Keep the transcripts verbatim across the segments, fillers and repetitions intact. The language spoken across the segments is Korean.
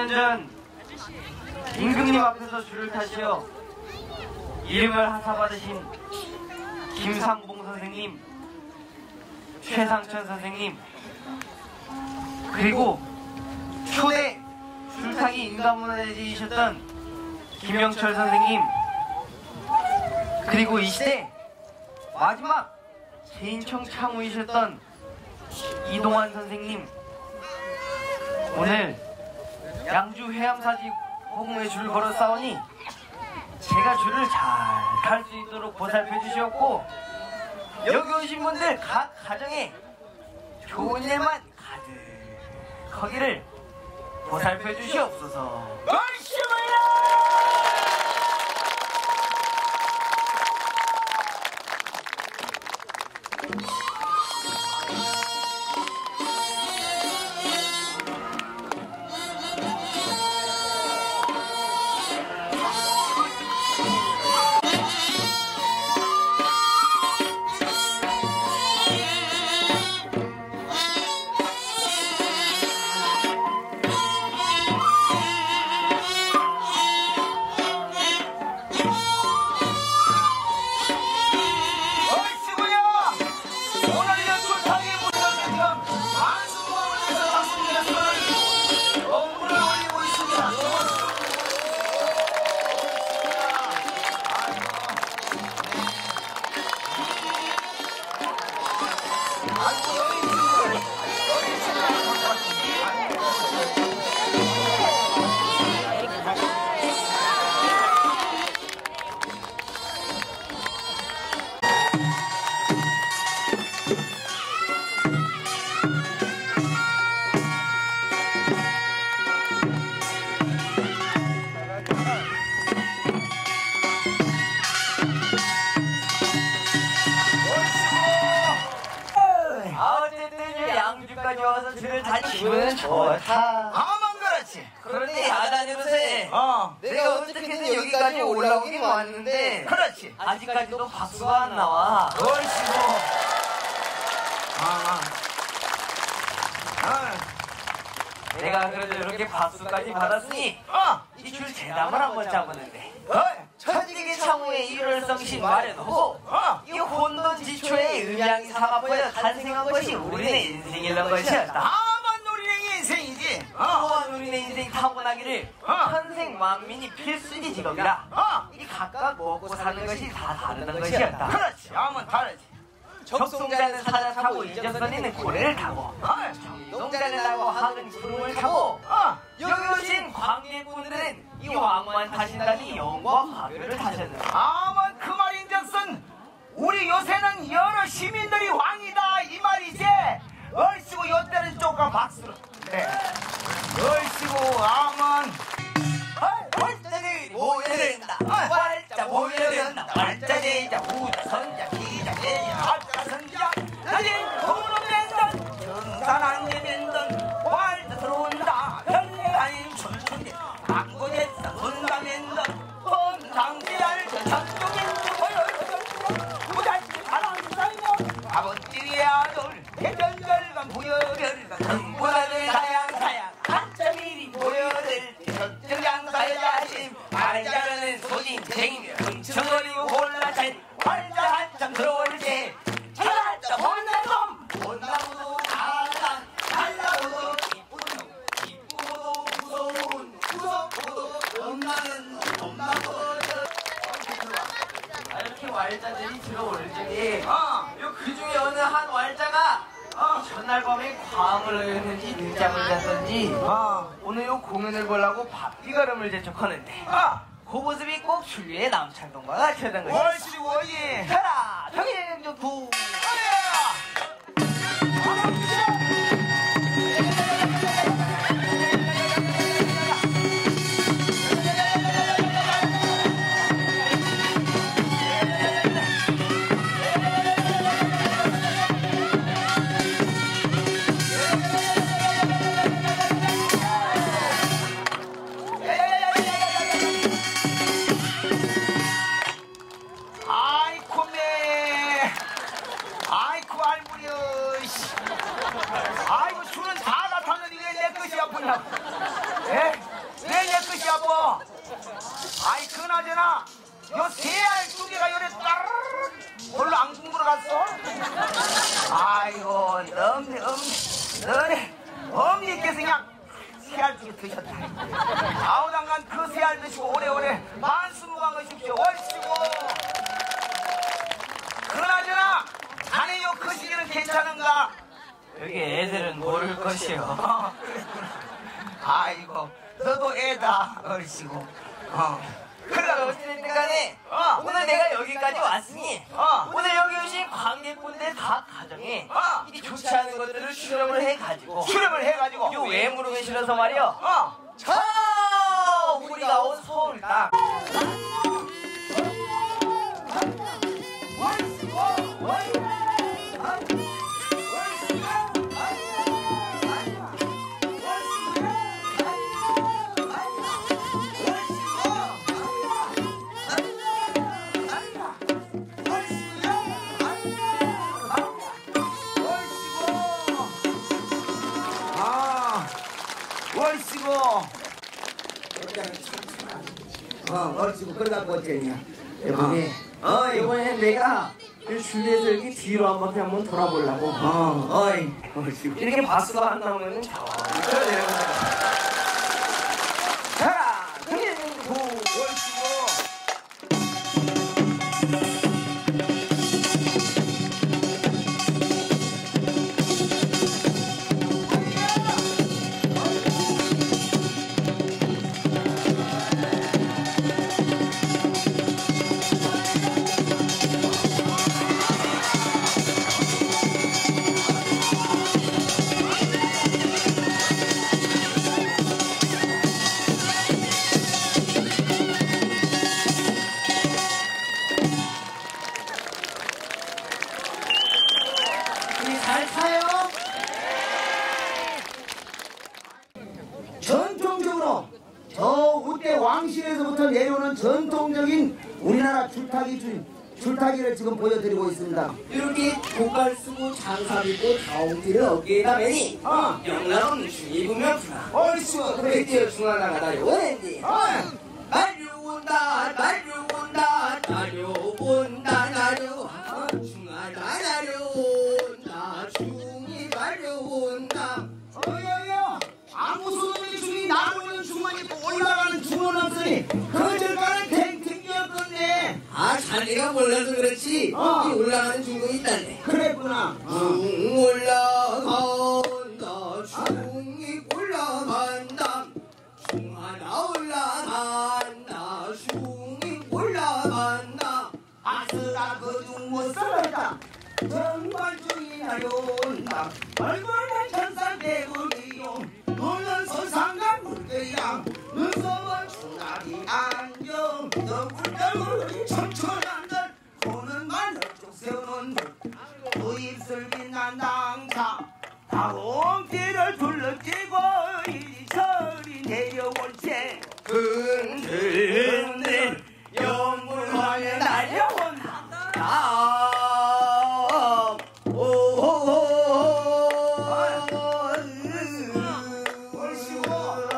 년 전 임금님 앞에서 줄을 타시어 이름을 하사받으신 김상봉 선생님, 최상천 선생님, 그리고 초대 줄타기 인간문화재이셨던 김영철 선생님, 그리고 이 시대 마지막 제인청 창우이셨던 이동환 선생님, 오늘 양주 해암사지 허공에 줄을 걸어 싸우니 제가 줄을 잘 탈 수 있도록 보살펴 주셨고, 여기 오신 분들 각 가정에 좋은 일만 가득하기를 보살펴 주시옵소서. 기분은 좋다. 아만 그렇지. 그런데 야단으로세 어. 내가 어떻게든 여기까지 올라오긴 왔는데, 그렇지. 아직까지도 박수가 안 나와. 얼씨구. 아. 아. 내가 그래도 이렇게 박수까지 받았으니 어. 이 줄 재담을 한번 짜보는데, 어. 천지기 창후의 일월성신 마련하고 어. 이 혼돈지초의 음양이 삼합하여 탄생한 것이 우리의 인생이란 것이었다. 아만 우리의 인생이지. 어. 또한 우리의 인생 타고나기를 어. 현생 만민이 필수지 직업이라 어. 이 각각 먹고 사는 것이 다 다르는 것이었다. 그렇지. 아만 다르지. 적송자는 사자 타고 이적선이는 고래를 타고, 어. 농자는 나고 학은 구름을 타고, 어. 여기 오신 광객분들은 이 왕만 타신다니 영과 화교를 타셨는데, 아만 그 말인즉슨 우리 요새는 여러 시민들이 왕이다 이 말이지. 얼씨구 요때는 쪼까 박수로. 네. 얼씨구 아만. 월자들이 모여든다. 월자 모여든다. 월자제자 우자선자 기자제자 앞자선자 나진 구름맨던 정산안개맨던 월자 들어온다. 현대아인 춘춘대 안고제사 혼다맨던 혼당지랄 전통인주 보여주던 무달지 바람사이며 아버지의 아들 대전절간 부여별간 등보다들 다양사양 한자미리 보여들 전정양사의 자신 말자르는 소진쟁이며 흥청거리고 골라차리 활자 한참 들어올 때 잘났다 못난 놈 못나무도 잘난 잘나무도 기쁘도 기쁘고도 무서운 무섭고도 못나는 못나고. 이렇게 왈자들이 들어올 적에 어. 그 중에 어느 한 왈자가 어, 전날 밤에 과음을 하였는지 늦잠을 잤던지 어. 오늘 요 공연을 보려고 바삐걸음을 재촉하는데 아. 그 모습이 꼭 줄리의 남창동과 같았던 것이다. 월씨구 어이. 가라 정인영조구. 아이코메. 저 새알 두 개가 요래 따르르 별로 안 궁물어갔어? 아이고 엄니 엄니 너네 엄니께서 그냥 새알 두 개 드셨다. 아우당간 그 새알 드시고 오래오래 만수무강하십시오. 얼씨고 그나저나 자네요 그 시기는 괜찮은가? 여기 애들은 모를 것이요. 아이고 너도 애다 얼씨고. 어. 그래 어찌됐든 간에 어. 오늘 내가 여기까지 왔으니 어. 오늘 여기 오신 관객분들 각 가정에 어. 이 좋지 않은 것들을 수렴을 해가지고 수렴을 해가지고 요 외무록에 실어서 말이요 어. 저 우리가 온 서울 땅 얼씨구 어 얼씨구 그러다 어째냐 이번에 어 이번에 내가 줄리에서 이렇게 뒤로 한 바퀴 한번 돌아보려고 어 어이 얼씨구 이렇게 박수가 안 나오면은 저 그래요. 자라 그린구 얼씨구 잘 타요? 전통적으로 저 우대 왕실에서부터 내려오는 전통적인 우리나라 줄타기 줄, 줄타기를 지금 보여드리고 있습니다. 이렇게 고깔 쓰고 장삽 입고 다홍티를 어깨에다 매니 어. 영남 중입으면 구나 얼씨구 그래 드디어 중화나가다 요랬니 어. 날려온다 날려온다 날려온다 날려 중화나 날려온다 중이 날려온다 어여여 아무 소놈이 중이 나오는 중만 있고 올라가는 중은 없으니 그 절가는 탱탱이었건데 아 자네가 몰라서 그렇지 어. 이 올라가는 중국이 있다네 그랬구나. 중 올라간다 중이 올라간다 중하나 올라간다 중이 올라간다 아스라 그중 못 살았다. 정말 중이 나려온다. 얼굴은 천상 대구리요. 노는 서상간 물개양. 눈썹은 추나리 안경. 너굴너굴 청천한들. 코는 말럭쭉 세우는 들. 그 입술 빛난 당사. 다홍띠를 둘러찌고 이리저리 내려올 때 흔들흔들 연물하며 날려온다 아, 오호호 얼씨구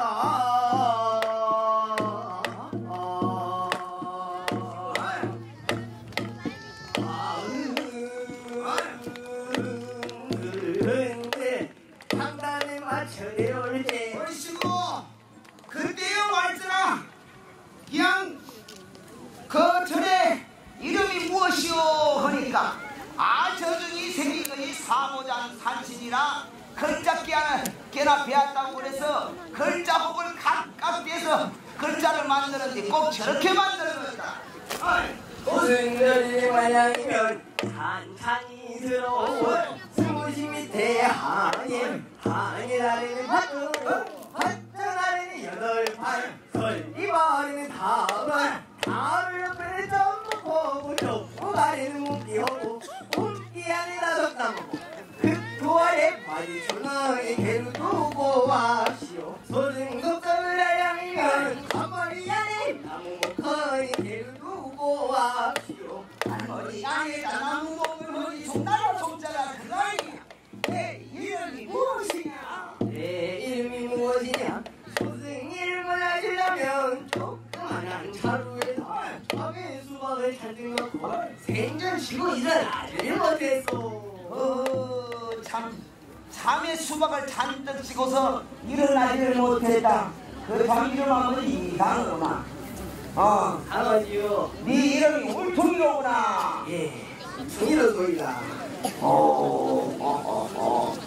흔들 상단에 맞춰 내려올 때 얼씨구 그때요 말잖아. 그냥 그 절에 이름이 무엇이오 하니까 아 저중이 생긴 것이 사모장 산신이라 글자 깨나 깨나 배웠다고 그래서 글자 혹을 각각 떼서 글자를 만드는데 꼭 저렇게 만드는 것이다. 어이. 오승들이 마냥이면 산산이 들어온 스무시 밑에 하니 하니 나리는 밭중 밭중 나리는 여덟 판 설리버리는 다발 다를 옆에 전부 보고 접고 가리는 웃기하고 웃기 안에 다섯 나무고 그 도알에 바위 조망에 개를 두고 와시오 소승급성을 하양이면 앞머리 안에 나무 목허니 개를 두고 와시오 머리 안에다 나무 먹을 머리 손나라 손자가 그 아이야. 내 이름이 무엇이냐? 내 이름이 무엇이냐 소승 이름을 알려면 조그만한 차루에서 밥에 수박 수박을 잔뜩 넣고 생전 쉬고 일어나지를 못했어. 어, 참, 잠에 수박을 잔뜩 찍어서 일어나지를 못했다. 그 참 이름하면 이상하구나. 어, 강아지요. 네 이름이 울퉁이로구나. 예, 승희로 소리다. 어, 어, 어, 어.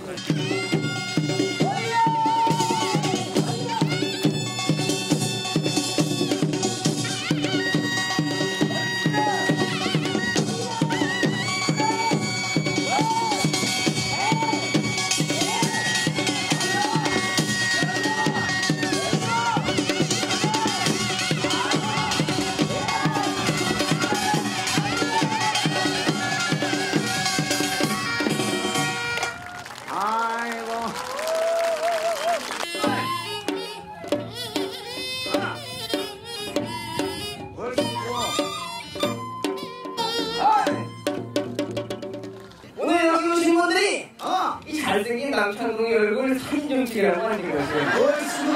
오늘 여기 오신 분들이 어, 이 잘생긴 남창동의 얼굴 사진 좀 찍으라고 하는 것이에요. 얼씨구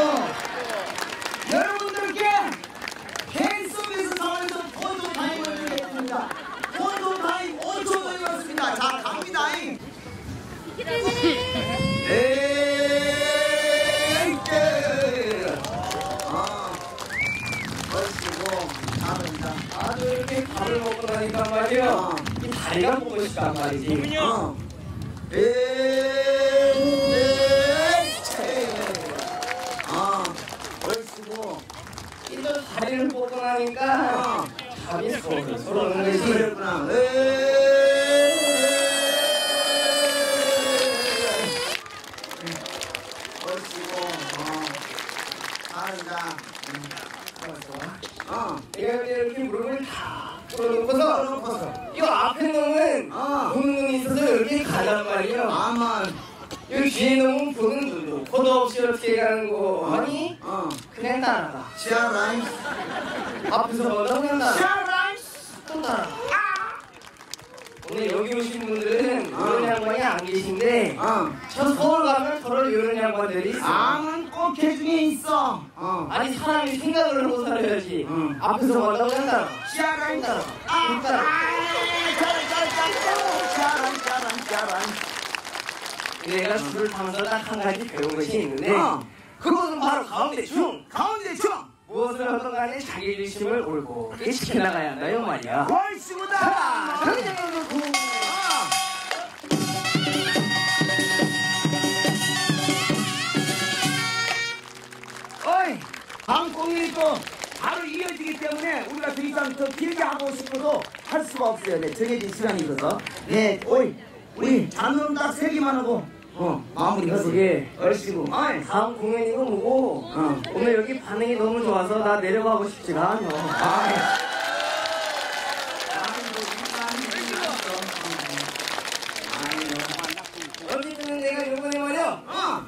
여러분들께 팬서비스 사원에서 폰도 타임을 드리겠습니다. 폰도 타임 오 초 드리겠습니다. 자 갑니다. 아주 이렇게 밥을 먹고 나니까 말이야. 어. 이 다리가 보고 싶단 말이지. 어. 아, 얼씨구 이저 다리를 먹고 나니까 밥이 서로 서로 오는 거지. 그랬구나. 얼씨구 어. 잘한다. 어. 내가 이렇게 무릎을 다 풀어놓고서 놓고서. 이 앞에 놈은 어. 보는 놈이 있어서 이렇게 가단 말이야. 아만. 여기 뒤에 놈은 보는 눈도 코도 없이 어떻게 가는 거 아니? 어. 그냥 따라가. 시아라이. 앞에서 먼저 그냥 따라가. 시아라이. 또 따라가. 오늘 여기 오신 분들은 어. 이런 양반이 안 계신데 어. 저 서울 가면 서로 이런 양반들이 있어. 암은 꼭 개중에 있어. 어. 아니 사람이 생각을 하고 살아야지. 응. 앞에서 먼저 그냥 따라가. 시아라이. 따라가. 아, 그냥 따라가. 짜란, 짜란, 짜란, 짜란, 짜란, 짜란. 내가 술을 타면서 딱 한 가지 배운 것이 있는데 어. 그것은 바로 가운데 중. 가운데 중. 무엇을 하든 간에 자기 중심을 올곧게 지켜나가야 한다요 말이야. 월수구다. 자, 경쟁을 놓고 어이, 방송이 또 바로 이어지기 때문에 우리가 더 이상 더 길게 하고 싶어도 할 수가 없어요. 네, 정해진 시간이 있어서. 네, 어이, 우리 잔음 딱 세 개만 하고, 어, 마무리 하세요. 예. 얼씨구. 어이, 다음 공연이고 뭐고 어. 오늘 여기 반응이 너무 좋아서 나 내려가고 싶지가 않아. 아이. 어쨌든 내가 이번에 말이야. 어.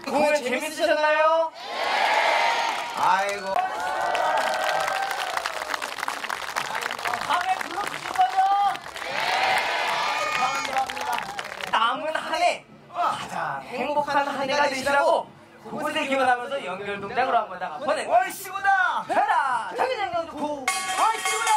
공연 재밌으셨나요? 아이고. 다음에 불러주실 거죠? 감사합니다. 남은 한 해 가장 행복한 한 해가 되시라고 그곳에 기원하면서 연결 동작으로 한번 다가 보내. 얼씨구나. 해라! 자기장도 구! 얼씨구나.